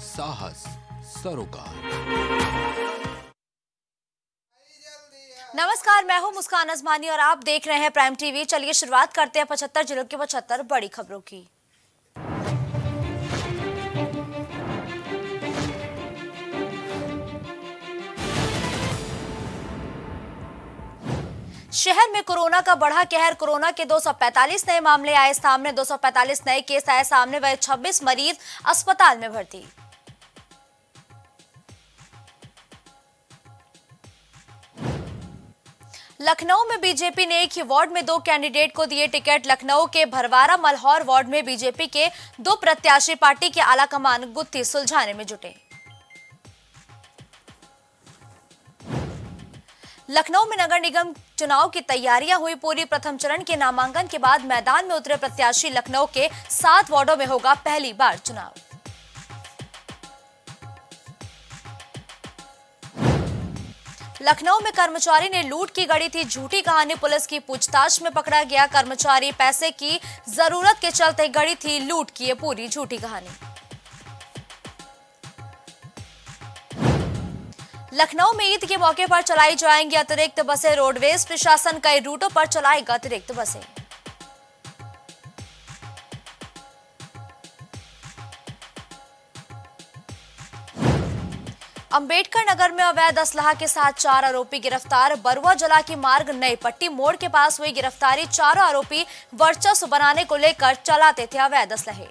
साहस सरोकार। नमस्कार, मैं हूं मुस्कान अजमानी और आप देख रहे हैं प्राइम टीवी। चलिए शुरुआत करते हैं 75 जिलों की 75 बड़ी खबरों की। शहर में कोरोना का बढ़ा कहर। कोरोना के 245 नए मामले आए सामने। 245 नए केस आए सामने। वह 26 मरीज अस्पताल में भर्ती। लखनऊ में बीजेपी ने एक ही वार्ड में 2 कैंडिडेट को दिए टिकट। लखनऊ के भरवारा मल्हौर वार्ड में बीजेपी के 2 प्रत्याशी पार्टी के आलाकमान गुत्थी सुलझाने में जुटे। लखनऊ में नगर निगम चुनाव की तैयारियां हुई पूरी। प्रथम चरण के नामांकन के बाद मैदान में उतरे प्रत्याशी। लखनऊ के 7 वार्डों में होगा पहली बार चुनाव। लखनऊ में कर्मचारी ने लूट की गढ़ी थी झूठी कहानी। पुलिस की पूछताछ में पकड़ा गया कर्मचारी। पैसे की जरूरत के चलते गढ़ी थी लूट की ये पूरी झूठी कहानी। लखनऊ में ईद के मौके पर चलाई जाएंगी अतिरिक्त बसें। रोडवेज प्रशासन कई रूटों पर चलाएगा अतिरिक्त बसें। अंबेडकर नगर में अवैध असलाह के साथ 4 आरोपी गिरफ्तार। बरुआ जला की मार्ग नई पट्टी मोड़ के पास हुई गिरफ्तारी। 4 आरोपी वर्चस्व बनाने को लेकर चलाते थे अवैध असलहे।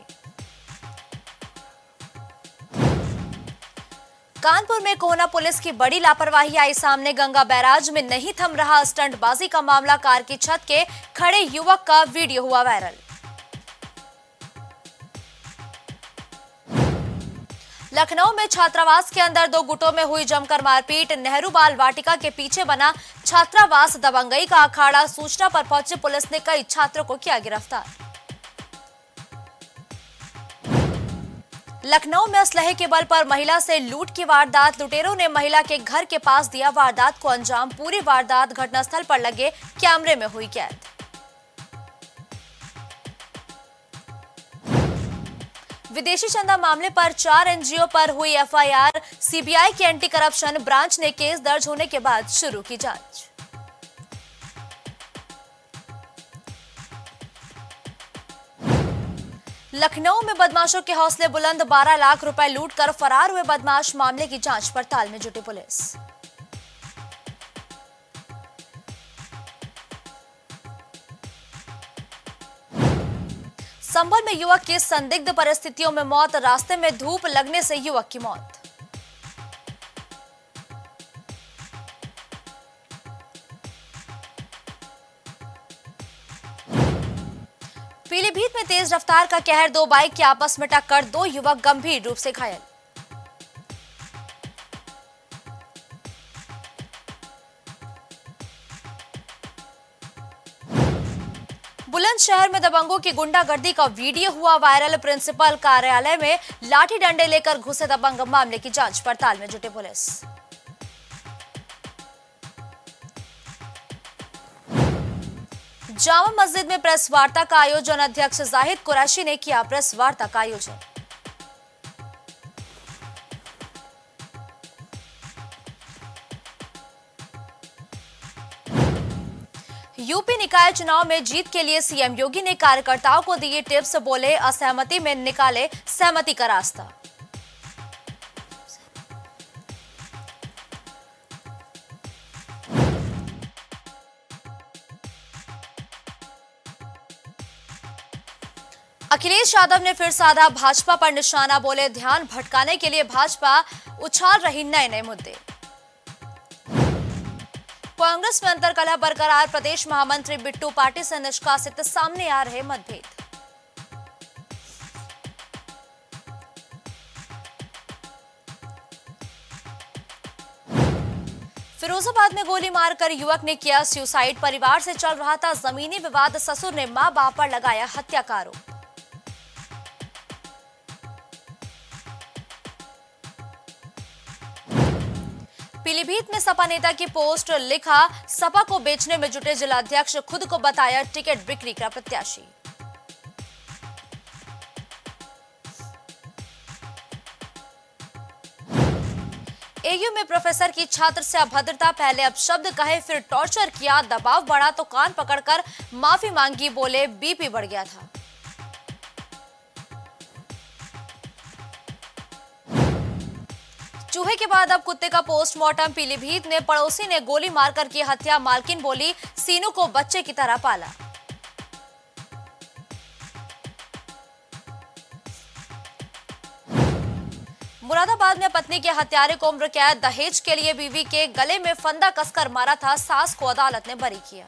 कानपुर में कोहना पुलिस की बड़ी लापरवाही आई सामने। गंगा बैराज में नहीं थम रहा स्टंटबाजी का मामला। कार की छत के खड़े युवक का वीडियो हुआ वायरल। लखनऊ में छात्रावास के अंदर 2 गुटों में हुई जमकर मारपीट। नेहरू बाल वाटिका के पीछे बना छात्रावास दबंगई का अखाड़ा। सूचना पर पहुंची पुलिस ने कई छात्रों को किया गिरफ्तार। लखनऊ में असलहे के बल पर महिला से लूट की वारदात। लुटेरों ने महिला के घर के पास दिया वारदात को अंजाम। पूरी वारदात घटनास्थल पर लगे कैमरे में हुई कैद। विदेशी चंदा मामले पर 4 एनजीओ पर हुई एफआईआर। सीबीआई की एंटी करप्शन ब्रांच ने केस दर्ज होने के बाद शुरू की जांच। लखनऊ में बदमाशों के हौसले बुलंद। 12 लाख रुपए लूट कर फरार हुए बदमाश। मामले की जांच पड़ताल में जुटी पुलिस। संभल में युवक की संदिग्ध परिस्थितियों में मौत। रास्ते में धूप लगने से युवक की मौत। पीलीभीत में तेज रफ्तार का कहर। 2 बाइक की आपस में टक्कर। 2 युवक गंभीर रूप से घायल। बुलंदशहर में दबंगों की गुंडागर्दी का वीडियो हुआ वायरल। प्रिंसिपल कार्यालय में लाठी डंडे लेकर घुसे दबंग। मामले की जांच पड़ताल में जुटे पुलिस। जामा मस्जिद में प्रेस वार्ता का आयोजन। अध्यक्ष जाहिद कुरैशी ने किया प्रेस वार्ता का आयोजन। यूपी निकाय चुनाव में जीत के लिए सीएम योगी ने कार्यकर्ताओं को दिए टिप्स। बोले असहमति में निकाले सहमति का रास्ता। अखिलेश यादव ने फिर साधा भाजपा पर निशाना। बोले ध्यान भटकाने के लिए भाजपा उछाल रही नए नए मुद्दे। कांग्रेस में अंतर्कलह बरकरार। प्रदेश महामंत्री बिट्टू पार्टी से निष्कासित। सामने आ रहे मतभेद। फिरोजाबाद में गोली मारकर युवक ने किया सुसाइड। परिवार से चल रहा था जमीनी विवाद। ससुर ने मां बाप पर लगाया हत्या का आरोप। पीलीभीत में सपा नेता की पोस्ट। लिखा सपा को बेचने में जुटे जिलाध्यक्ष। खुद को बताया टिकट बिक्री का प्रत्याशी। एयू में प्रोफेसर की छात्र से अभद्रता, पहले अपशब्द कहे फिर टॉर्चर किया, दबाव बढ़ा तो कान पकड़कर माफी मांगी, बोले बीपी बढ़ गया था। चूहे के बाद अब कुत्ते का पोस्टमार्टम, पीलीभीत में पड़ोसी ने गोली मारकर की हत्या, मालकिन बोली सीनू को बच्चे की तरह पाला। मुरादाबाद में पत्नी के हत्यारे को उम्र कैद, दहेज के लिए बीवी के गले में फंदा कसकर मारा था, सास को अदालत ने बरी किया।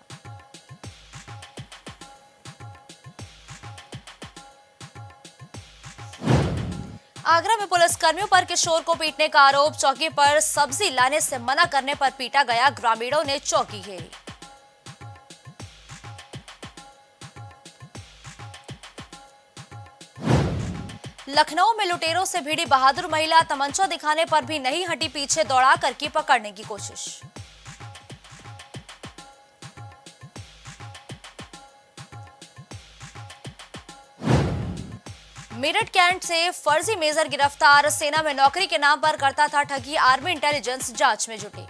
आगरा में पुलिस कर्मियों पर किशोर को पीटने का आरोप, चौकी पर सब्जी लाने से मना करने पर पीटा गया, ग्रामीणों ने चौकी घेरी। लखनऊ में लुटेरों से भिड़ी बहादुर महिला, तमंचा दिखाने पर भी नहीं हटी पीछे, दौड़ा कर की पकड़ने की कोशिश। मेरठ कैंट से फर्जी मेजर गिरफ्तार, सेना में नौकरी के नाम पर करता था ठगी, आर्मी इंटेलिजेंस जांच में जुटी।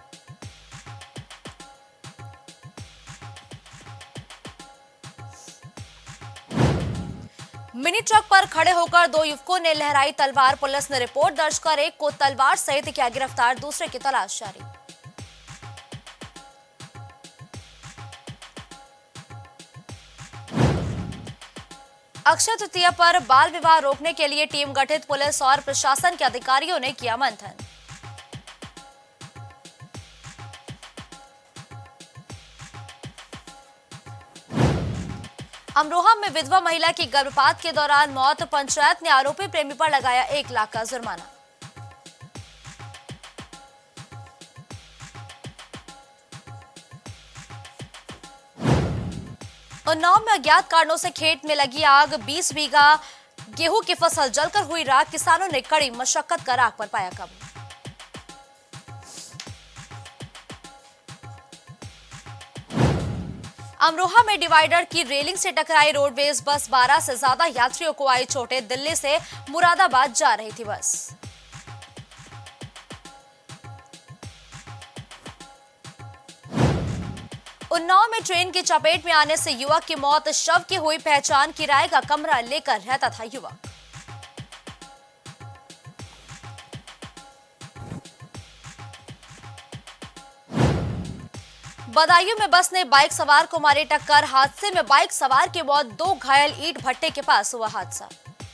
मिनी ट्रक पर खड़े होकर दो युवकों ने लहराई तलवार, पुलिस ने रिपोर्ट दर्ज कर एक को तलवार सहित किया गिरफ्तार, दूसरे की तलाश जारी। अक्षय तृतीया पर बाल विवाह रोकने के लिए टीम गठित, पुलिस और प्रशासन के अधिकारियों ने किया मंथन। अमरोहा में विधवा महिला की गर्भपात के दौरान मौत, पंचायत ने आरोपी प्रेमी पर लगाया 1 लाख का जुर्माना। उन्नाव में अज्ञात कारणों से खेत में लगी आग, 20 बीघा गेहूं की फसल जलकर हुई राख, किसानों ने कड़ी मशक्कत कर आग पर पाया काबू। अमरोहा में डिवाइडर की रेलिंग से टकराई रोडवेज बस, 12 से ज्यादा यात्रियों को आई चोटें, दिल्ली से मुरादाबाद जा रही थी बस। उन्नाव में ट्रेन की चपेट में आने से युवक की मौत, शव की हुई पहचान, किराए का कमरा लेकर रहता था युवक। बदायूं में बस ने बाइक सवार को मारी टक्कर, हादसे में बाइक सवार की मौत, 2 घायल, ईंट भट्टे के पास हुआ हादसा।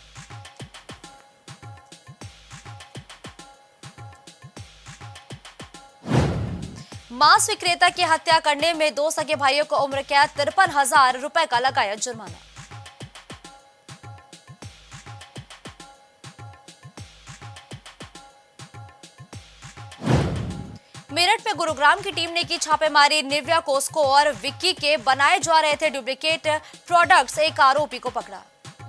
मांस विक्रेता की हत्या करने में 2 सगे भाइयों को उम्र कैद, 53,000 रुपए का लगाया जुर्माना। मेरठ में गुरुग्राम की टीम ने की छापेमारी, निव्या कोस्को और विक्की के बनाए जा रहे थे डुप्लीकेट प्रोडक्ट्स, एक आरोपी को पकड़ा।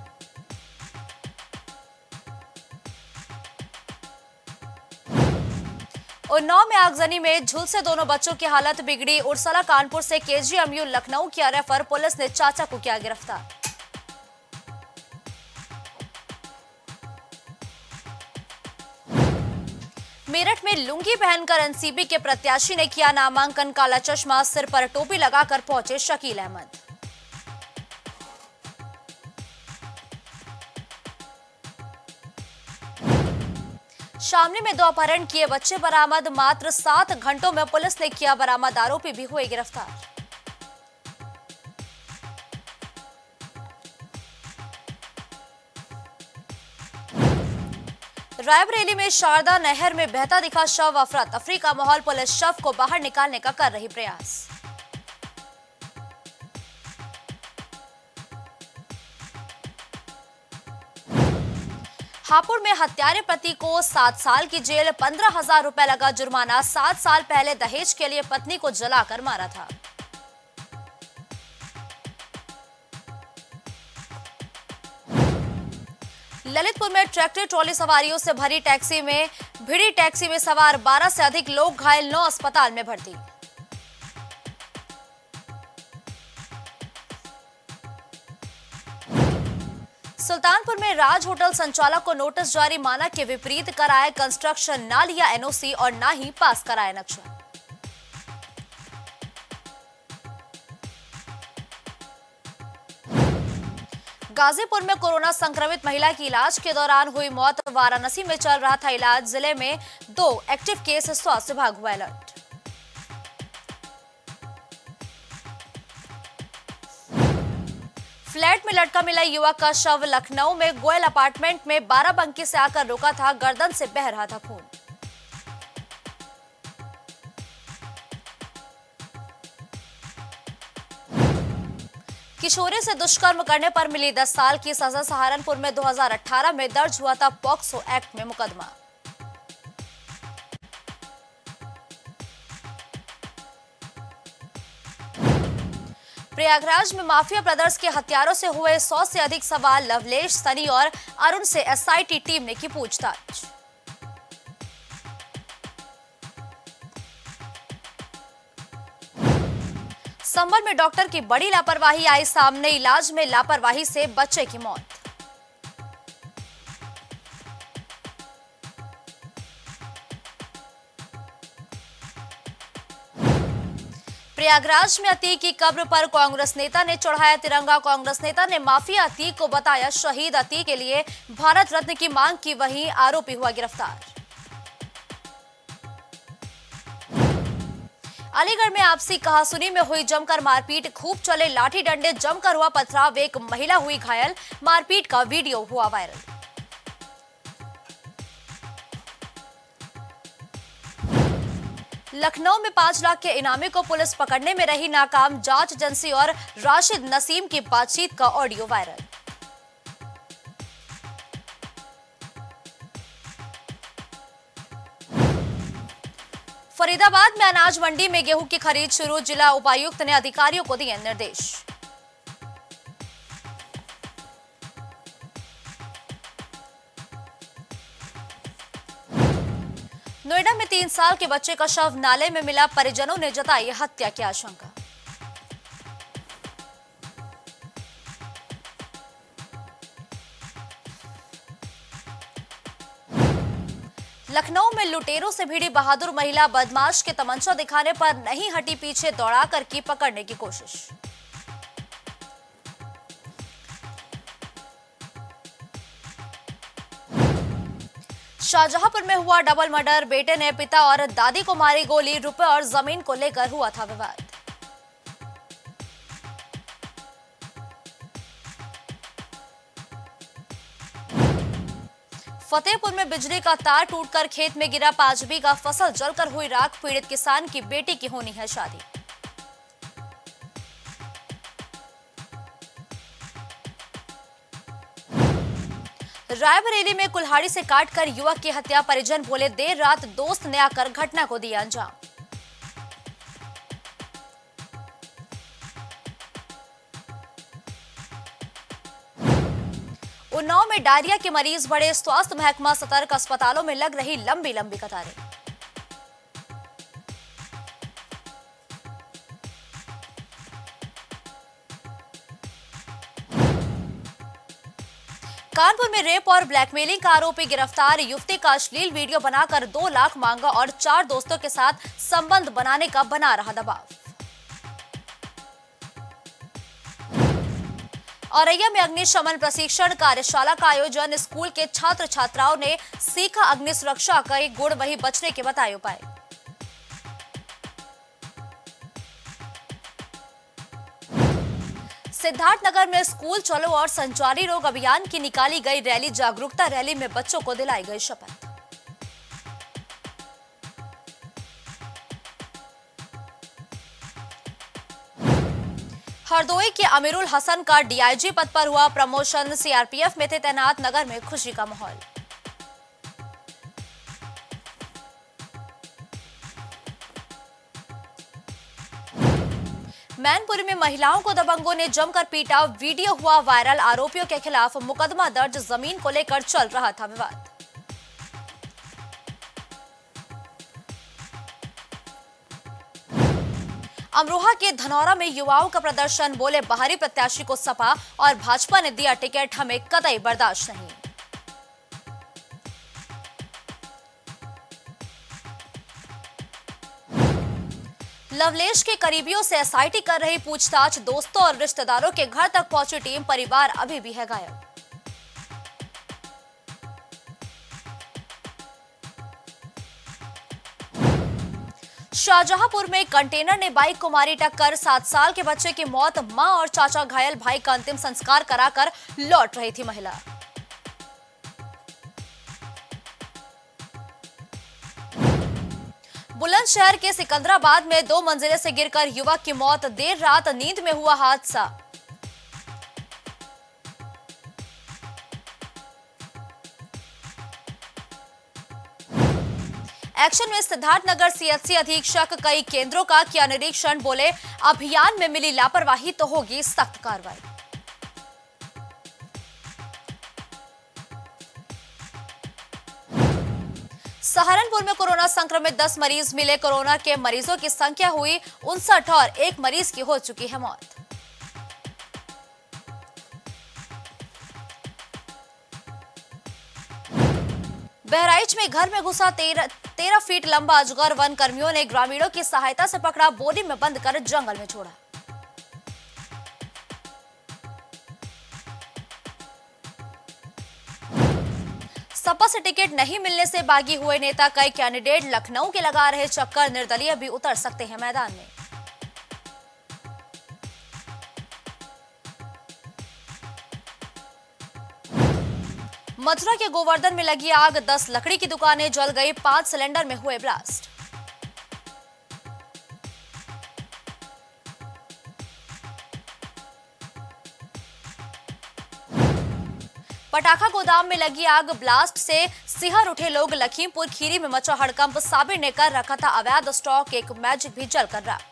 उन्नाव में आगजनी में झुलसे दोनों बच्चों की हालत बिगड़ी, उर्सला कानपुर से केजीएमयू लखनऊ किया रेफर, पुलिस ने चाचा को किया गिरफ्तार। मेरठ में लुंगी पहनकर एनसीपी के प्रत्याशी ने किया नामांकन, काला चश्मा, सिर पर टोपी लगाकर पहुंचे शकील अहमद। शामली में 2 अपहरण किए बच्चे बरामद, मात्र 7 घंटों में पुलिस ने किया बरामद, आरोपी भी हुए गिरफ्तार। रायबरेली में शारदा नहर में बहता दिखा शव, अफरा तफरी का माहौल, पुलिस शव को बाहर निकालने का कर रही प्रयास। हापुड़ में हत्यारे पति को 7 साल की जेल, 15,000 रुपए लगा जुर्माना, 7 साल पहले दहेज के लिए पत्नी को जलाकर मारा था। ललितपुर में ट्रैक्टर ट्रॉली सवारियों से भरी टैक्सी में भिड़ी टैक्सी में सवार 12 से अधिक लोग घायल, 9 अस्पताल में भर्ती। सुल्तानपुर में राज होटल संचालक को नोटिस जारी, मानक के विपरीत कराया कंस्ट्रक्शन, ना लिया एनओसी और ना ही पास कराया नक्शा। गाजीपुर में कोरोना संक्रमित महिला की इलाज के दौरान हुई मौत, वाराणसी में चल रहा था इलाज, जिले में 2 एक्टिव केस, स्वास्थ्य विभाग हुआ अलर्ट। फ्लैट में लटका मिला युवक का शव, लखनऊ में गोयल अपार्टमेंट में 12 बंकी से आकर रुका था, गर्दन से बह रहा था खून। किशोरी से दुष्कर्म करने पर मिली 10 साल की सजा, सहारनपुर में 2018 में दर्ज हुआ था पॉक्सो एक्ट में मुकदमा। प्रयागराज में माफिया ब्रदर्स के हत्यारों से हुए 100 से अधिक सवाल, लवलेश, सनी और अरुण से एसआईटी टीम ने की पूछताछ। संभल में डॉक्टर की बड़ी लापरवाही आई सामने, इलाज में लापरवाही से बच्चे की मौत। प्रयागराज में अतीक की कब्र पर कांग्रेस नेता ने चढ़ाया तिरंगा, कांग्रेस नेता ने माफिया अतीक को बताया शहीद, अतीक के लिए भारत रत्न की मांग की, वहीं आरोपी हुआ गिरफ्तार। अलीगढ़ में आपसी कहासुनी में हुई जमकर मारपीट, खूब चले लाठी डंडे, जमकर हुआ पथराव, एक महिला हुई घायल, मारपीट का वीडियो हुआ वायरल। लखनऊ में 5 लाख के इनामी को पुलिस पकड़ने में रही नाकाम, जांच एजेंसी और राशिद नसीम की बातचीत का ऑडियो वायरल। फरीदाबाद में अनाज मंडी में गेहूं की खरीद शुरू, जिला उपायुक्त ने अधिकारियों को दिए निर्देश। नोएडा में 3 साल के बच्चे का शव नाले में मिला, परिजनों ने जताई हत्या की आशंका। लखनऊ में लुटेरों से भिड़ी बहादुर महिला, बदमाश के तमंचा दिखाने पर नहीं हटी पीछे, दौड़ाकर की पकड़ने की कोशिश। शाहजहांपुर में हुआ डबल मर्डर, बेटे ने पिता और दादी को मारी गोली, रुपए और जमीन को लेकर हुआ था विवाद। फतेहपुर में बिजली का तार टूटकर खेत में गिरा, 5 बीघा फसल जलकर हुई राख, पीड़ित किसान की बेटी की होनी है शादी। रायबरेली में कुल्हाड़ी से काटकर युवक की हत्या, परिजन बोले देर रात दोस्त ने आकर घटना को दिया अंजाम। उन्नाव में डायरिया के मरीज बढ़े, स्वास्थ्य महकमा सतर्क, अस्पतालों में लग रही लंबी लंबी कतारें। कानपुर में रेप और ब्लैकमेलिंग का आरोपी गिरफ्तार, युवती का अश्लील वीडियो बनाकर 2 लाख मांगा और 4 दोस्तों के साथ संबंध बनाने का बना रहा दबाव। औरैया में अग्निशमन प्रशिक्षण कार्यशाला का आयोजन, स्कूल के छात्र छात्राओं ने सीखा अग्नि सुरक्षा का एक गुण, वही बचने के बताए उपाय। सिद्धार्थनगर में स्कूल चलो और संचारी रोग अभियान की निकाली गई रैली, जागरूकता रैली में बच्चों को दिलाई गई शपथ। हरदोई के अमीरुल हसन का डीआईजी पद पर हुआ प्रमोशन, सीआरपीएफ में थे तैनात, नगर में खुशी का माहौल। मैनपुरी में महिलाओं को दबंगों ने जमकर पीटा, वीडियो हुआ वायरल, आरोपियों के खिलाफ मुकदमा दर्ज, जमीन को लेकर चल रहा था विवाद। अमरोहा के धनौरा में युवाओं का प्रदर्शन, बोले बाहरी प्रत्याशी को सपा और भाजपा ने दिया टिकट, हमें कतई बर्दाश्त नहीं। लवलेश के करीबियों से एसआईटी कर रही पूछताछ, दोस्तों और रिश्तेदारों के घर तक पहुंची टीम, परिवार अभी भी है गायब। शाहजहांपुर में कंटेनर ने बाइक को मारी टक्कर, 7 साल के बच्चे की मौत, मां और चाचा घायल, भाई का अंतिम संस्कार कराकर लौट रही थी महिला। बुलंदशहर के सिकंदराबाद में 2 मंजिले से गिरकर युवक की मौत, देर रात नींद में हुआ हादसा। एक्शन में सिद्धार्थनगर सीएचसी अधीक्षक, कई केंद्रों का किया निरीक्षण, बोले अभियान में मिली लापरवाही तो होगी सख्त कार्रवाई। सहारनपुर में कोरोना संक्रमित 10 मरीज मिले, कोरोना के मरीजों की संख्या हुई 59 और 1 मरीज की हो चुकी है मौत। बहराइच में घर में घुसा 13 फीट लंबा अजगर, वन कर्मियों ने ग्रामीणों की सहायता से पकड़ा, बोरी में बंद कर जंगल में छोड़ा। सपा से टिकट नहीं मिलने से बागी हुए नेता, कई कैंडिडेट लखनऊ के लगा रहे चक्कर, निर्दलीय भी उतर सकते हैं मैदान में। मथुरा के गोवर्धन में लगी आग, 10 लकड़ी की दुकानें जल गई, 5 सिलेंडर में हुए ब्लास्ट। पटाखा गोदाम में लगी आग, ब्लास्ट से सिहर उठे लोग, लखीमपुर खीरी में मचा हड़कंप, साबिर ने कर रखा था अवैध स्टॉक, एक मैजिक भी जलकर राख।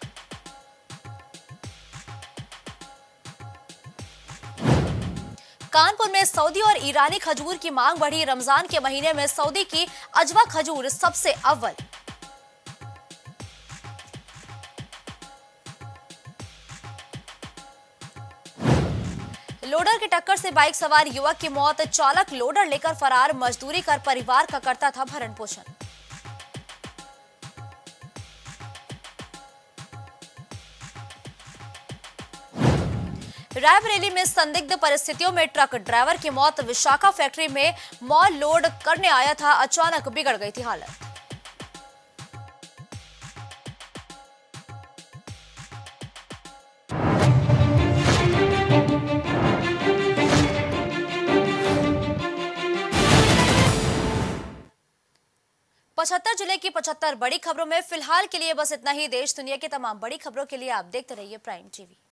कानपुर में सऊदी और ईरानी खजूर की मांग बढ़ी, रमजान के महीने में सऊदी की अजवा खजूर सबसे अव्वल। लोडर की टक्कर से बाइक सवार युवक की मौत, चालक लोडर लेकर फरार, मजदूरी कर परिवार का करता था भरण पोषण। रायबरेली में संदिग्ध परिस्थितियों में ट्रक ड्राइवर की मौत, विशाखा फैक्ट्री में मॉल लोड करने आया था, अचानक बिगड़ गई थी हालत। पचहत्तर जिले की 75 बड़ी खबरों में फिलहाल के लिए बस इतना ही। देश दुनिया की तमाम बड़ी खबरों के लिए आप देखते रहिए प्राइम टीवी।